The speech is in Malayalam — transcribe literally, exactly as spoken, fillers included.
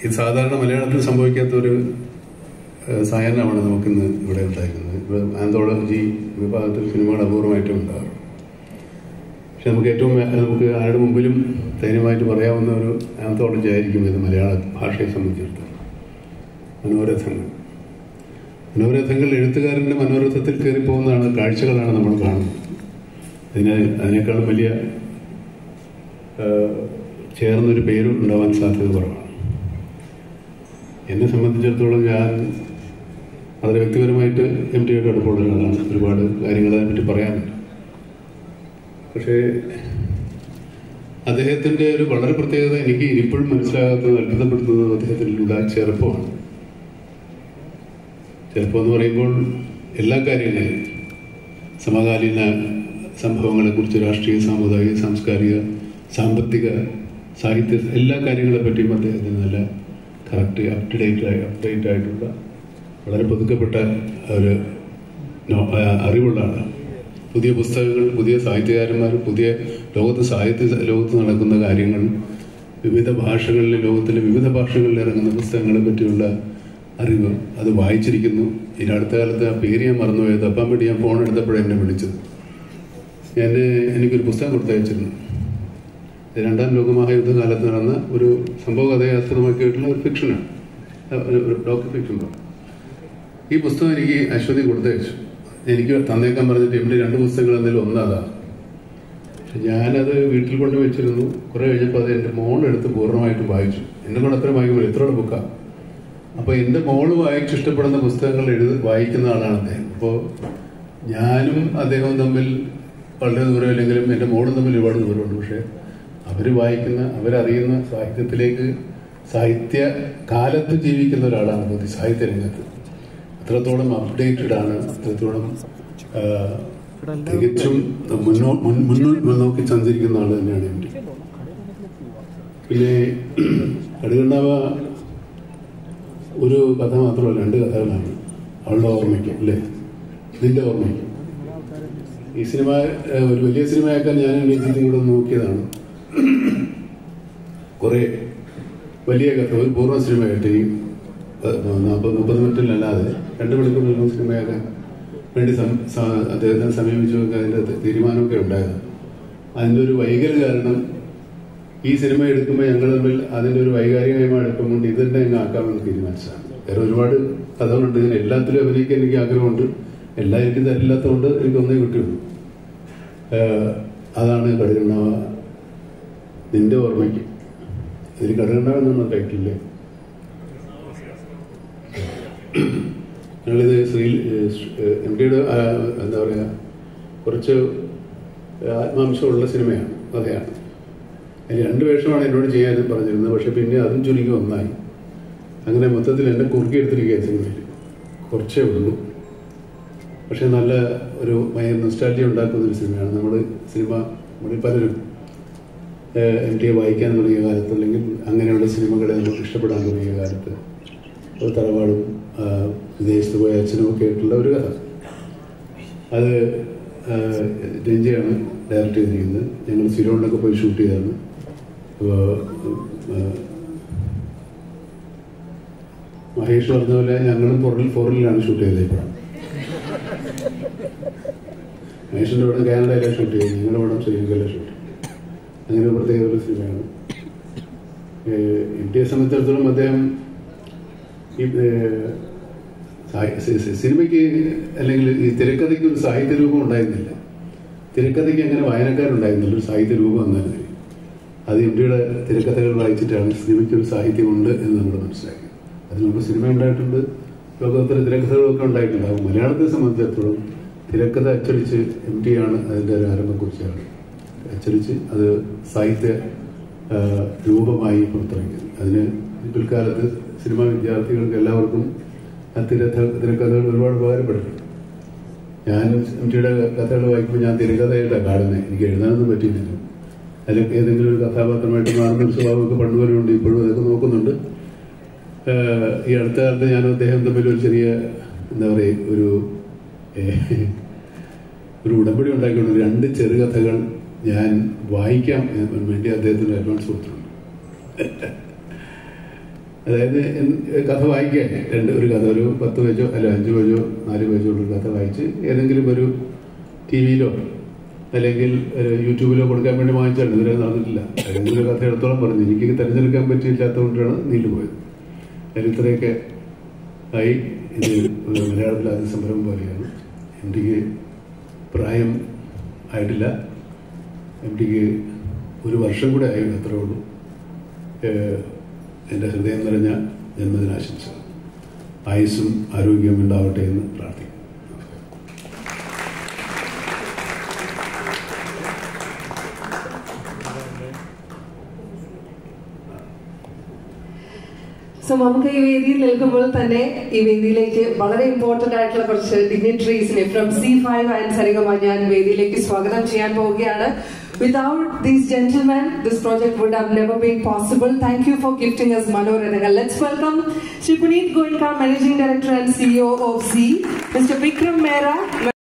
ഇത് സാധാരണ മലയാളത്തിൽ സംഭവിക്കാത്തൊരു സായാഹ്നമാണ് നമുക്കിന്ന് ഇവിടെ ഉണ്ടായിരുന്നത്. ഇപ്പോൾ ആന്തോളജി വിഭാഗത്തിൽ സിനിമകൾ അപൂർവമായിട്ടും ഉണ്ടാകും. പക്ഷെ നമുക്ക് ഏറ്റവും നമുക്ക് ആരുടെ മുമ്പിലും ധൈര്യമായിട്ട് പറയാവുന്ന ഒരു ആന്തോളജി ആയിരിക്കും ഇത് മലയാള ഭാഷയെ സംബന്ധിച്ചിടത്തോളം. മനോരഥങ്ങൾ മനോരഥങ്ങൾ എഴുത്തുകാരൻ്റെ മനോരഥത്തിൽ കയറിപ്പോകുന്നതാണ്, കാഴ്ചകളാണ് നമ്മൾ കാണുന്നത്. അതിന് അതിനേക്കാളും വലിയ ചേർന്നൊരു പേര് ഉണ്ടാവാൻ സാധ്യത കുറവാണ്. എന്നെ സംബന്ധിച്ചിടത്തോളം ഞാൻ വളരെ വ്യക്തിപരമായിട്ട് എം ടിയുടെ അടുപ്പമുള്ള ഒരാളാണ്. ഒരുപാട് കാര്യങ്ങൾ അതിനെപ്പറ്റി പറയാനുണ്ട്. പക്ഷേ അദ്ദേഹത്തിൻ്റെ ഒരു വളരെ പ്രത്യേകത എനിക്ക് ഇപ്പോഴും മനസ്സിലാകാത്തത്, അത്ഭുതപ്പെടുത്തുന്നത് അദ്ദേഹത്തിലുള്ള ചെറുപ്പമാണ്. ചെറുപ്പം എന്ന് പറയുമ്പോൾ എല്ലാ കാര്യങ്ങളും, സമകാലീന സംഭവങ്ങളെക്കുറിച്ച്, രാഷ്ട്രീയ, സാമുദായിക, സാംസ്കാരിക, സാമ്പത്തിക, സാഹിത്യ എല്ലാ കാര്യങ്ങളെ പറ്റിയും അദ്ദേഹത്തിന് നല്ല കറക്റ്റ് അപ് ടു ഡേറ്റ് ആയി അപ്ഡേറ്റ് ആയിട്ടുള്ള വളരെ പുതുക്കപ്പെട്ട ഒരു അറിവുള്ള ആളാണ്. പുതിയ പുസ്തകങ്ങൾ, പുതിയ സാഹിത്യകാരന്മാർ, പുതിയ ലോകത്ത് സാഹിത്യ ലോകത്ത് നടക്കുന്ന കാര്യങ്ങൾ, വിവിധ ഭാഷകളിൽ, ലോകത്തിലെ വിവിധ ഭാഷകളിൽ ഇറങ്ങുന്ന പുസ്തകങ്ങളെ പറ്റിയുള്ള അറിവ് അത് വായിച്ചിരിക്കുന്നു. ഇനി അടുത്ത കാലത്ത് ആ പേര് ഞാൻ മറന്നുപോയത്, തപ്പാൻ വേണ്ടി ഞാൻ ഫോൺ എടുത്തപ്പോഴേ എന്നെ വിളിച്ചത്. ഞാൻ എനിക്കൊരു പുസ്തകം കൊടുത്തയച്ചിരുന്നു. രണ്ടാം ലോകമഹായുദ്ധ കാലത്ത് നടന്ന ഒരു സംഭവ കഥയെ ആസ്പദമാക്കിയിട്ടുള്ള ഒരു ഫിക്ഷനാണ്, ഒരു ഡോക്യു ഫിക്ഷൻ. ഈ പുസ്തകം എനിക്ക് അശ്വതി കൊടുത്തയച്ചു. എനിക്ക് തന്നേക്കാൻ പറഞ്ഞിട്ട് ഇവിടെ രണ്ട് പുസ്തകങ്ങൾ എന്തെങ്കിലും ഒന്നതാണ്. പക്ഷെ ഞാനത് വീട്ടിൽ കൊണ്ട് വെച്ചിരുന്നു. കുറെ കഴിഞ്ഞപ്പോൾ അത് എൻ്റെ മോളെടുത്ത് പൂർണ്ണമായിട്ടും വായിച്ചു. എന്നെ കൊണ്ട് അത്ര വായിക്കുമ്പോൾ എത്രയോടെ ബുക്കാണ്. അപ്പോൾ എൻ്റെ മോള് വായിച്ച് ഇഷ്ടപ്പെടുന്ന പുസ്തകങ്ങൾ എഴുതി വായിക്കുന്ന ആളാണ് അദ്ദേഹം. അപ്പോൾ ഞാനും അദ്ദേഹവും തമ്മിൽ വളരെ ദൂരമില്ലെങ്കിലും എൻ്റെ മോളും തമ്മിൽ ഒരുപാട് ദൂരമുണ്ട്. പക്ഷേ അവർ വായിക്കുന്ന, അവരറിയുന്ന സാഹിത്യത്തിലേക്ക്, സാഹിത്യ കാലത്ത് ജീവിക്കുന്ന ഒരാളാണ് പൊതു സാഹിത്യ രംഗത്ത്. അത്രത്തോളം അപ്ഡേറ്റഡ് ആണ്, അത്രത്തോളം തികച്ചും മുന്നോ മുന്നിൽ മുന്നോക്കി സഞ്ചരിക്കുന്ന ആൾ തന്നെയാണ് എം ടി. പിന്നെ കടുകണ്ണാവ ഒരു കഥ മാത്രമല്ല, രണ്ട് കഥകളാണ്. അവളുടെ ഓർമ്മയ്ക്ക്, അല്ലേ, നിന്റെ ഓർമ്മയ്ക്ക്. ഈ സിനിമ ഒരു വലിയ സിനിമയാക്കാൻ ഞാൻ വീട്ടിൽ കൂടെ നോക്കിയതാണ്. കുറെ വലിയ കഥ, ഒരു പൂർവ്വ സിനിമയായിട്ട് ഈ നാൽപ്പത് മുപ്പത് മിനിറ്റിലല്ലാതെ രണ്ട് മണിക്കൂർ നിൽക്കുന്ന സിനിമയാക്കാൻ വേണ്ടി അദ്ദേഹത്തിനെ സമീപിച്ചു. അതിൻ്റെ തീരുമാനമൊക്കെ ഉണ്ടായത്. അതിൻ്റെ ഒരു വൈകൽ കാരണം ഈ സിനിമ എടുക്കുമ്പോൾ ഞങ്ങൾ തമ്മിൽ അതിൻ്റെ ഒരു വൈകാരികമായ അടുപ്പം കൊണ്ട് ഇത് തന്നെ അങ്ങ് ആക്കാമെന്ന് തീരുമാനിച്ചതാണ്. വേറെ ഒരുപാട് കഥകളുണ്ട്. ഇതിന് എല്ലാത്തിലും അഭിനയിക്കാൻ എനിക്ക് ആഗ്രഹമുണ്ട്. എല്ലാം എനിക്ക് തരില്ലാത്തതുകൊണ്ട് എനിക്ക് ഒന്നേ കിട്ടിയുള്ളൂ. അതാണ് കടുകണ്ണാവ നിന്റെ ഓർമ്മയ്ക്ക്. ഇതിൽ കടുകണ്ണാവ എന്നൊന്നും ടൈറ്റില്ലേ. ഞങ്ങളിത് ശ്രീ എം ടിയുടെ എന്താ പറയുക, കുറച്ച് ആത്മാംശമുള്ള സിനിമയാണ്, കഥയാണ്. അതിന് രണ്ട് വേഷമാണ് എന്നോട് ചെയ്യാൻ പറഞ്ഞിരുന്നത്. പക്ഷെ പിന്നെ അതും ചുരുങ്ങി ഒന്നായി. അങ്ങനെ മൊത്തത്തിൽ എന്നെ കുറുക്കിയെടുത്തിരിക്കുക സിനിമയിൽ. കുറച്ചേ ഉള്ളൂ, പക്ഷെ നല്ല ഒരു ഭയങ്കര നൊസ്റ്റാൾജിയ ഉണ്ടാക്കുന്ന ഒരു സിനിമയാണ്. നമ്മൾ സിനിമ നമ്മളിൽ പലരും എം ടിയെ വായിക്കാൻ തുടങ്ങിയ കാലത്ത്, അല്ലെങ്കിൽ അങ്ങനെയുള്ള സിനിമകളെ നമുക്ക് ഇഷ്ടപ്പെടാൻ തുടങ്ങിയ കാലത്ത്, ഒരു തറവാടും വിദേശത്ത് പോയ അച്ഛനും ഒക്കെ ആയിട്ടുള്ള ഒരു കഥ. അത് രഞ്ജയാണ് ഡയറക്റ്റ് ചെയ്തിരിക്കുന്നത്. ഞങ്ങൾ സിലോണിലൊക്കെ പോയി ഷൂട്ട് ചെയ്തതാണ്. മഹേഷ് പറഞ്ഞ പോലെ ഞങ്ങളും ഫോറിൽ ഫോറിലാണ് ഷൂട്ട് ചെയ്തത്. ഇപ്പോഴാണ് മഹേഷിൻ്റെ ഇവിടെ കാനഡയിലാണ് ഷൂട്ട് ചെയ്തത്, ഞങ്ങളുടെ ഇവിടെ ശ്രീലങ്കയിലാണ് ഷൂട്ട് ചെയ്തത്. അങ്ങനെ ഒരു പ്രത്യേക ഒരു സിനിമയാണ്. എം ടിയെ സംബന്ധിച്ചിടത്തോളം അദ്ദേഹം ഈ സിനിമയ്ക്ക്, അല്ലെങ്കിൽ ഈ തിരക്കഥയ്ക്ക് ഒരു സാഹിത്യ രൂപം ഉണ്ടായിരുന്നില്ല. തിരക്കഥയ്ക്ക് അങ്ങനെ വായനക്കാരുണ്ടായിരുന്നില്ല, ഒരു സാഹിത്യ രൂപം എന്നാണ്. അത് എം ടിയുടെ തിരക്കഥകൾ വായിച്ചിട്ടാണ് സിനിമയ്ക്ക് ഒരു സാഹിത്യമുണ്ട് എന്ന് നമ്മൾ മനസ്സിലാക്കി. അതിന് മുമ്പ് സിനിമ ഉണ്ടായിട്ടുണ്ട്, ലോകോത്തര തിരക്കഥകളൊക്കെ ഉണ്ടായിട്ടുണ്ടാകും. മലയാളത്തെ സംബന്ധിച്ചിടത്തോളം തിരക്കഥ അച്ചടിച്ച് എം ടി ആണ് അതിൻ്റെ ഒരു ആരംഭം കുറിച്ചാണ് അച്ചടിച്ച് അത് സാഹിത്യ രൂപമായി പുറത്തിറങ്ങിയത്. അതിന് പിൽക്കാലത്ത് സിനിമാ വിദ്യാർത്ഥികൾക്ക് എല്ലാവർക്കും ആ തിരക്കഥ തിരക്കഥകൾ ഒരുപാട് ഉപകാരപ്പെട്ടിട്ടുണ്ട്. ഞാൻ എം ടിയുടെ കഥകൾ വായിക്കുമ്പോൾ ഞാൻ തിരക്കഥയായിട്ടാണ് കാണുന്നത്. എനിക്ക് എഴുതാനൊന്നും പറ്റിയില്ല. അതിൽ ഏതെങ്കിലും ഒരു കഥാപാത്രമായിട്ട് മാറുന്ന ഒരു സ്വഭാവമൊക്കെ പണ്ടുവരെയുണ്ട്, ഇപ്പോഴും അതൊക്കെ നോക്കുന്നുണ്ട്. ഈ അടുത്ത കാലത്ത് ഞാനും അദ്ദേഹം തമ്മിൽ ഒരു ചെറിയ എന്താ പറയുക ഒരു ഒരു ഉടമ്പടി ഉണ്ടാക്കിയിട്ടുണ്ട്. രണ്ട് ചെറുകഥകൾ ഞാൻ വായിക്കാം വേണ്ടി അദ്ദേഹത്തിന് അഡ്വാൻസ് കൊടുത്തിട്ടുണ്ട്. അതായത് കഥ വായിക്കാൻ രണ്ട് ഒരു കഥ ഒരു പത്ത് പേജോ അല്ല അഞ്ച് പേജോ നാല് പേജോ ഉള്ള കഥ വായിച്ച് ഏതെങ്കിലും ഒരു ടി വിയിലോ അല്ലെങ്കിൽ യൂട്യൂബിലോ കൊടുക്കാൻ വേണ്ടി വാങ്ങിച്ചാണ്. ഇതുവരെ നടന്നിട്ടില്ല. ഏതെങ്കിലും ഒരു കഥ എടുത്തോളം പറഞ്ഞു. എനിക്ക് തിരഞ്ഞെടുക്കാൻ പറ്റിയില്ലാത്തതുകൊണ്ടാണ് നീണ്ടുപോയത്. അതിൽ ഇത്രയൊക്കെ ആയി. ഇത് മലയാളത്തിൽ ആദ്യ സംരംഭം പോലെയാണ്. എം ഡിക്ക് പ്രായം ആയിട്ടില്ല. എം ഡിക്ക് ഒരു വർഷം കൂടെ ആയി, അത്രേ ഉള്ളൂ. എൻ്റെ ഹൃദയം നിറഞ്ഞ ജന്മദിനാശംസ. ആയുസ്സും ആരോഗ്യവും ഉണ്ടാവട്ടെ എന്ന് പ്രാർത്ഥിക്കുന്നു. സോ നമുക്ക് ഈ വേദിയിൽ നിൽക്കുമ്പോൾ തന്നെ ഈ വേദിയിലേക്ക് വളരെ ഇമ്പോർട്ടന്റ് ആയിട്ടുള്ള കുറച്ച് ഡിഗ്നിറ്ററീസിനെ from C five and Saregama ഞാൻ വേദിയിലേക്ക് സ്വാഗതം ചെയ്യാൻ പോവുകയാണ്. Without these gentlemen, this project would have never been possible. Thank you for gifting us Manorangal. Let's welcome Shri Puneet Goenka, Managing Director and C E O of Z, Mister Vikram Mehra.